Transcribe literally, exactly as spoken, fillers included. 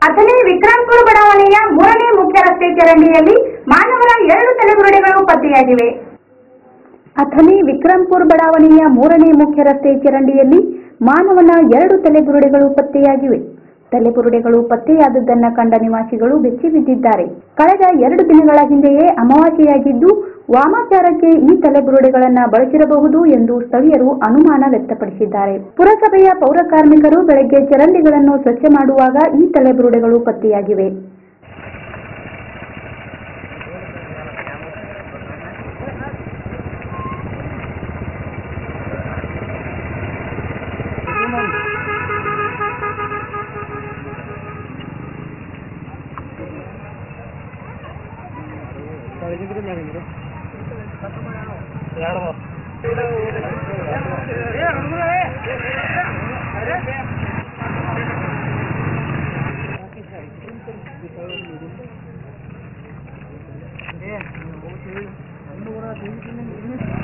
ಅಥಣಿ ವಿಕ್ರಾಂಪುರ ಬಡಾವಣೆಯ ಮೂರನೇ ಮುಖ್ಯ ರಸ್ತೆ ಚರಂಡಿಯಲ್ಲಿ ಮಾನವರ ಎರಡು ತಲೆಬುರುಡೆಗಳು ಪತ್ತೆಯಾಗಿವೆ. ಅಥಣಿ ವಿಕ್ರಾಂಪುರ ಬಡಾವಣೆಯ ಮೂರನೇ ಮುಖ್ಯ ರಸ್ತೆ ಚರಂಡಿಯಲ್ಲಿ ಮಾನವನ ಎರಡು ತಲೆಬುರುಡೆಗಳು ಪತ್ತೆಯಾಗಿವೆ. ತಲೆಬುರುಡೆಗಳು ಪತ್ತೆಯಾದದ್ದನ್ನು ಕಂಡ ನಿವಾಸಿಗಳು ಬೆಚ್ಚಿ ಬಿದ್ದಿದ್ದಾರೆ. ಕಳೆದ ಎರಡು ದಿನಗಳ ಹಿಂದೆಯೇ ಅಮಾವಾಸ್ಯೆಯಾಗಿದ್ದು ವಾಮಾಚಾರಕ್ಕೆ ಈ ತಲೆಬುರುಡೆಗಳನ್ನು ಬಳಸಿರಬಹುದು ಎಂದು ಸ್ಥಳೀಯರು ಅನುಮಾನ ವ್ಯಕ್ತಪಡಿಸಿದ್ದಾರೆ. ಪುರಸಭೆಯ ಪೌರ ಕಾರ್ಮಿಕರು ಬೆಳಗ್ಗೆ ಚರಂಡಿಗಳನ್ನು ಸ್ವಚ್ಛ ಮಾಡುವಾಗ ಈ ತಲೆಬುರುಡೆಗಳು ಪತ್ತೆಯಾಗಿವೆ. Yeah.